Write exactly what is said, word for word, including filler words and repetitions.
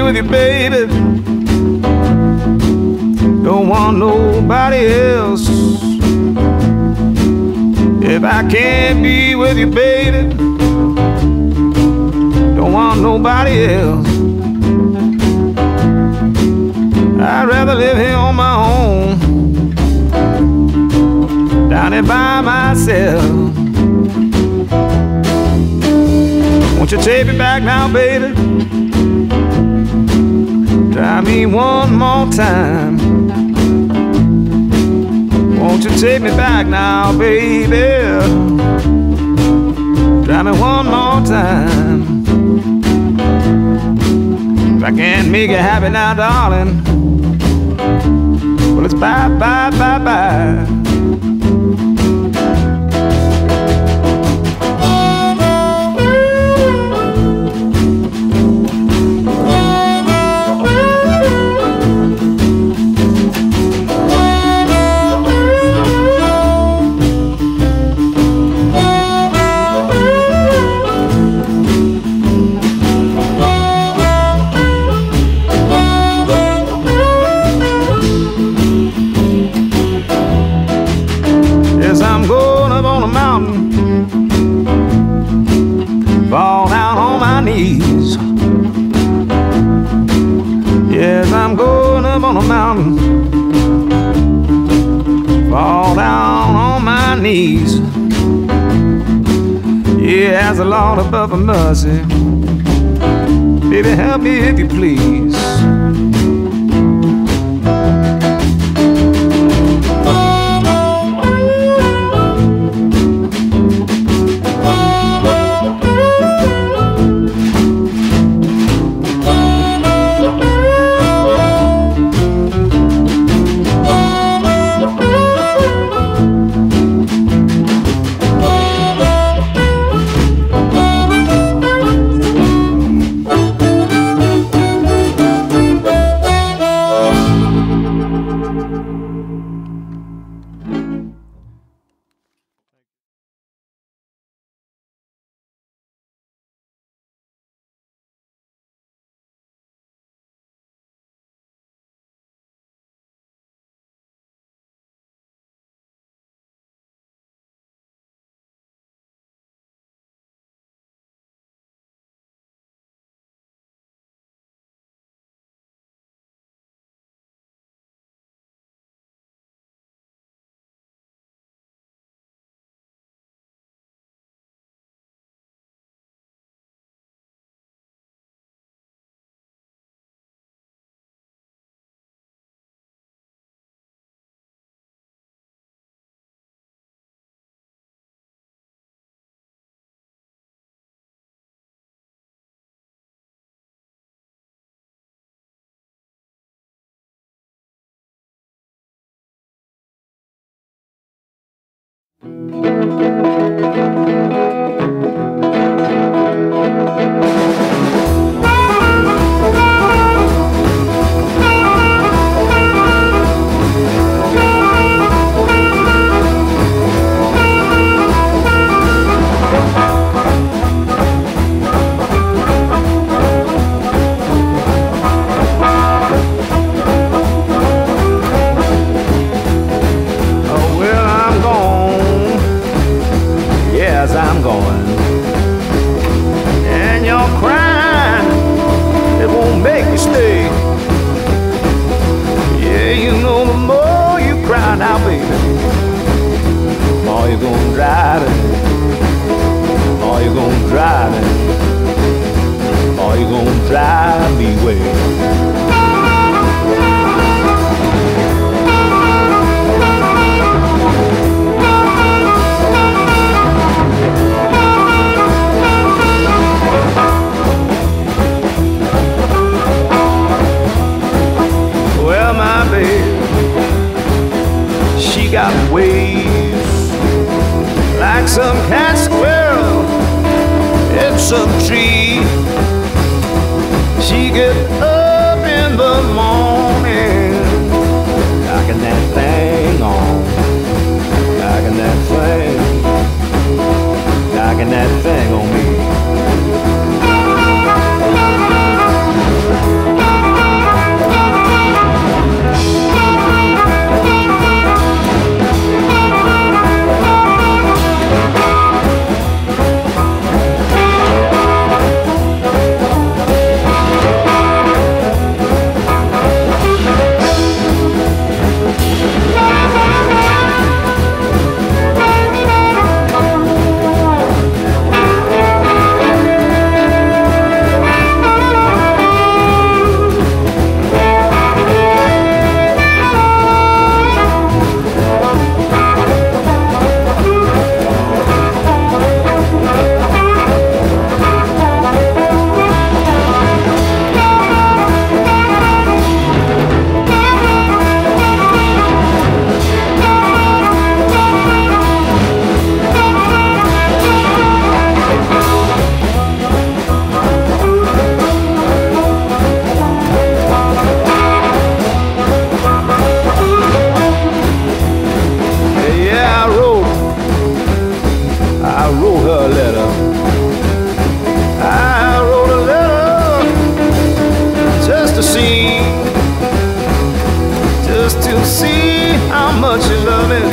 with you, baby. Don't want nobody else. If I can't be with you, baby, don't want nobody else. I'd rather live here on my own, down here by myself. Won't you take me back now, baby? Try me one more time. Won't you take me back now, baby? Try me one more time. If I can't make you happy now, darling, well, it's bye, bye, bye, bye. I'm going up on a mountain, fall down on my knees. Yes, I'm going up on a mountain, fall down on my knees. Yeah, ask the Lord above for mercy, baby, help me if you please. I'm going, and you're crying, it won't make you stay. Yeah, you know the more you cry now, baby, the more you're gonna drive it, the more you're gonna drive it, the more you're gonna drive me away. She got waves like some cat squirrel in some tree. She get up in the morning, knocking that thing on, knocking that thing, knocking that thing on me. much you love me.